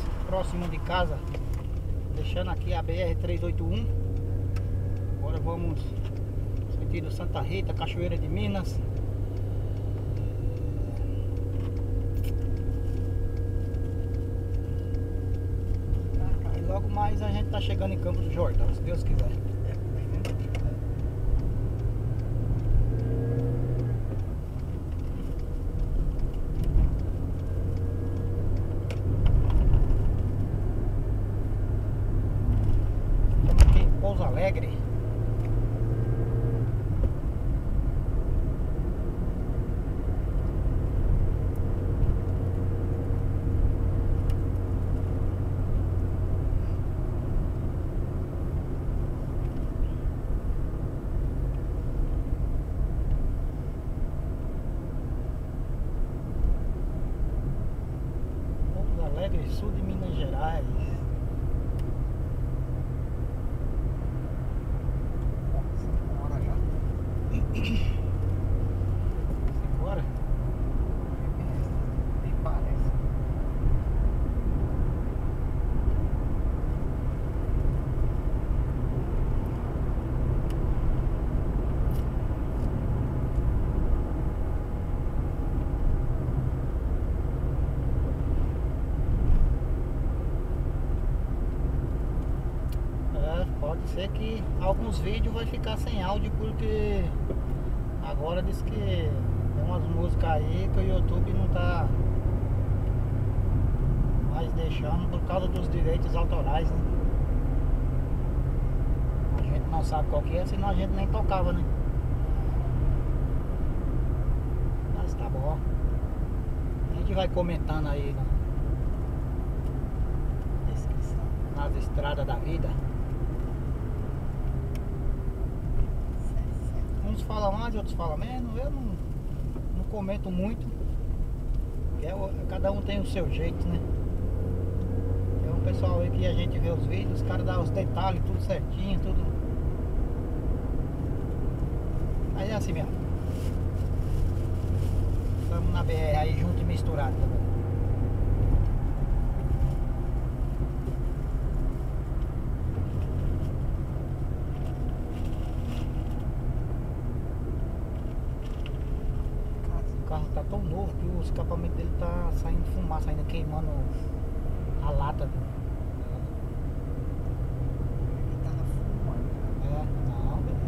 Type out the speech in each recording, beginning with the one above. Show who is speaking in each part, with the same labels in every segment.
Speaker 1: próximo de casa, deixando aqui a BR-381. Agora vamos sentido Santa Rita, Cachoeira de Minas. E logo mais a gente tá chegando em Campos do Jordão, se Deus quiser. Estamos aqui em Pouso Alegre. Sul de Minas Gerais. Bora já. Bora. Nem parece. Pode ser que alguns vídeos vai ficar sem áudio, porque agora diz que tem umas músicas aí que o YouTube não tá mais deixando por causa dos direitos autorais, né? A gente não sabe qual que é, senão a gente nem tocava, né? Mas tá bom. A gente vai comentando aí nas estradas da vida. Uns falam mais, outros falam menos. Eu não comento muito, porque cada um tem o seu jeito, né? Tem um pessoal aí que a gente vê os vídeos, os caras dão os detalhes, tudo certinho, tudo. Aí é assim mesmo. Estamos na BR aí junto e misturado também. O carro tá tão novo que o escapamento dele tá saindo fumaça ainda, queimando a lata. Ele tava fumando. Não, beleza.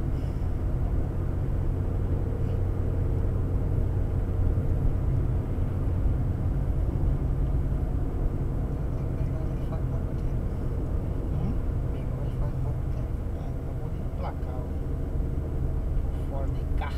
Speaker 1: Ele faz pouco tempo. Ele faz pouco tempo. Acabou de emplacar o Ford Ka.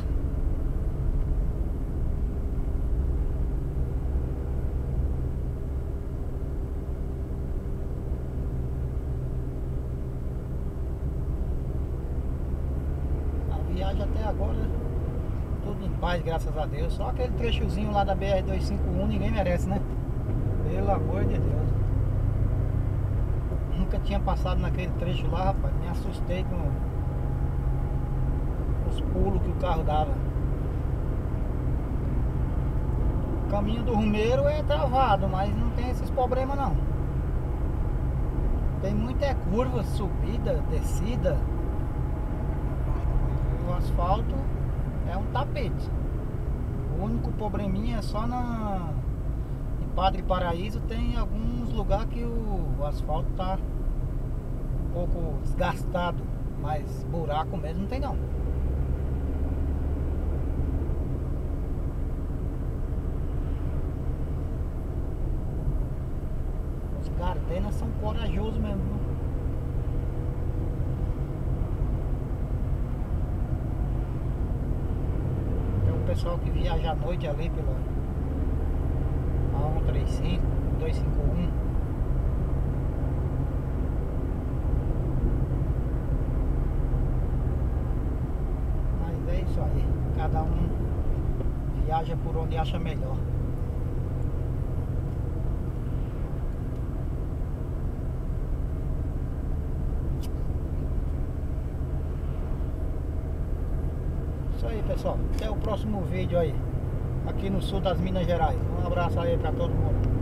Speaker 1: Viagem até agora, tudo em paz, graças a Deus. Só aquele trechozinho lá da BR-251 ninguém merece, né? Pelo amor de Deus. Nunca tinha passado naquele trecho lá, rapaz. Me assustei com os pulos que o carro dava. O caminho do Rumeiro é travado, mas não tem esses problemas não. Tem muita curva, subida, descida. O asfalto é um tapete. O único probleminha é só em Padre Paraíso. Tem alguns lugares que o asfalto tá um pouco desgastado, mas buraco mesmo não tem não. Os Gardenas são corajosos mesmo. Pessoal que viaja à noite ali pela A135, 251. Mas é isso aí, cada um viaja por onde acha melhor. Isso aí, pessoal, até o próximo vídeo aí, aqui no sul das Minas Gerais. Um abraço aí pra todo mundo.